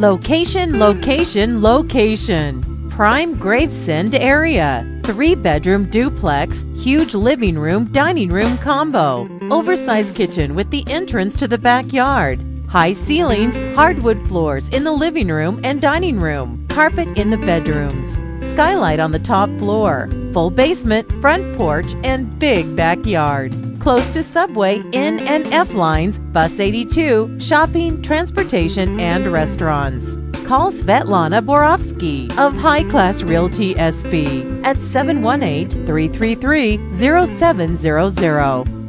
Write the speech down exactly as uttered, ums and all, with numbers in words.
Location, location, location. Prime Gravesend area. Three-bedroom duplex, huge living room, dining room combo. Oversized kitchen with the entrance to the backyard. High ceilings, hardwood floors in the living room and dining room. Carpet in the bedrooms. Skylight on the top floor. Full basement, front porch, and big backyard. Close to subway, N and F lines, Bus eighty-two, shopping, transportation, and restaurants. Call Svetlana Borovsky of High Class Realty S B at seven one eight, three three three, zero seven zero zero.